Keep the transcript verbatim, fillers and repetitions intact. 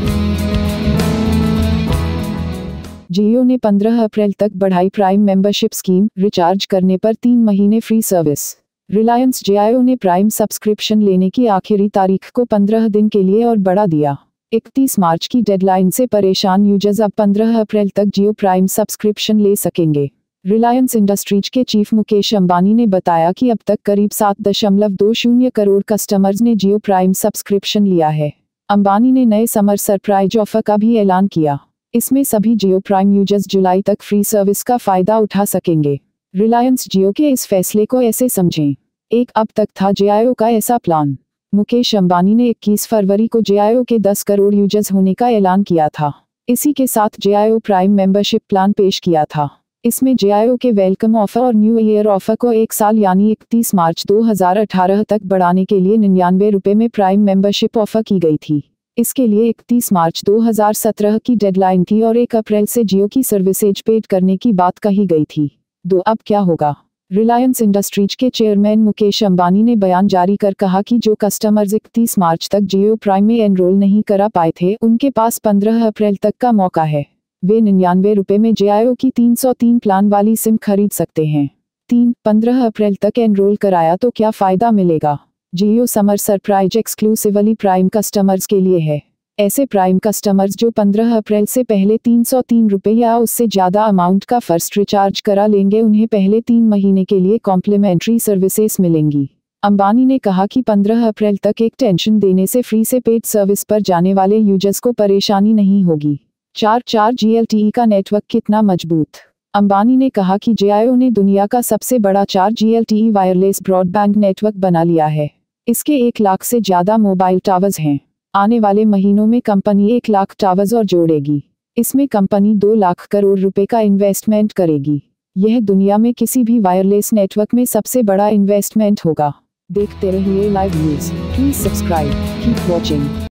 जियो ने पंद्रह अप्रैल तक बढ़ाई प्राइम मेंबरशिप स्कीम, रिचार्ज करने पर तीन महीने फ्री सर्विस। रिलायंस जियो ने प्राइम सब्सक्रिप्शन लेने की आखिरी तारीख को पंद्रह दिन के लिए और बढ़ा दिया। इकतीस मार्च की डेडलाइन से परेशान यूजर्स अब पंद्रह अप्रैल तक जियो प्राइम सब्सक्रिप्शन ले सकेंगे। रिलायंस इंडस्ट्रीज के चीफ मुकेश अंबानी ने बताया कि अब तक करीब सात दशमलव दो शून्य करोड़ कस्टमर्स ने जियो प्राइम सब्सक्रिप्शन लिया है। अंबानी ने नए समर सरप्राइज ऑफर का भी ऐलान किया। इसमें सभी जियो प्राइम यूजर्स जुलाई तक फ्री सर्विस का फायदा उठा सकेंगे। रिलायंस जियो के इस फैसले को ऐसे समझें। एक अब तक था जियो का ऐसा प्लान। मुकेश अंबानी ने इक्कीस फरवरी को जियो के दस करोड़ यूजर्स होने का ऐलान किया था। इसी के साथ जियो प्राइम मेंबरशिप प्लान पेश किया था। इसमें जियो के वेलकम ऑफर और न्यू ईयर ऑफर को एक साल यानी इकतीस मार्च दो हज़ार अठारह तक बढ़ाने के लिए निन्यानवे रुपये में प्राइम मेंबरशिप ऑफर की गई थी। इसके लिए इकतीस मार्च दो हज़ार सत्रह की डेडलाइन थी और एक अप्रैल से जियो की सर्विसेज पेड करने की बात कही गई थी। दो अब क्या होगा? रिलायंस इंडस्ट्रीज के चेयरमैन मुकेश अंबानी ने बयान जारी कर कहा कि जो कस्टमर्स इकतीस मार्च तक जियो प्राइम में एनरोल नहीं करा पाए थे, उनके पास पंद्रह अप्रैल तक का मौका है। वे निन्यानवे रुपये में जियो की तीन सौ तीन प्लान वाली सिम खरीद सकते हैं। तीन पंद्रह अप्रैल तक एनरोल कराया तो क्या फ़ायदा मिलेगा? Jio summer surprise exclusively prime customers के लिए है। ऐसे प्राइम कस्टमर्स जो पंद्रह अप्रैल से पहले तीन सौ तीन रुपये या उससे ज़्यादा अमाउंट का फर्स्ट रिचार्ज करा लेंगे, उन्हें पहले तीन महीने के लिए कॉम्प्लीमेंट्री सर्विसेज मिलेंगी। अंबानी ने कहा कि पंद्रह अप्रैल तक एक टेंशन देने से फ्री से पेड सर्विस पर जाने वाले यूजर्स को परेशानी नहीं होगी। चार चार जी एल टी ई का नेटवर्क कितना मजबूत? अंबानी ने कहा कि जियो ने दुनिया का सबसे बड़ा चार G L T E wireless broadband network बना लिया है। इसके एक लाख से ज़्यादा मोबाइल टावर्स हैं। आने वाले महीनों में कंपनी एक लाख टावर्स और जोड़ेगी। इसमें कंपनी दो लाख करोड़ रुपए का इन्वेस्टमेंट करेगी। यह दुनिया में किसी भी वायरलेस नेटवर्क में सबसे बड़ा इन्वेस्टमेंट होगा। देखते रहिए live news. Please subscribe, keep watching.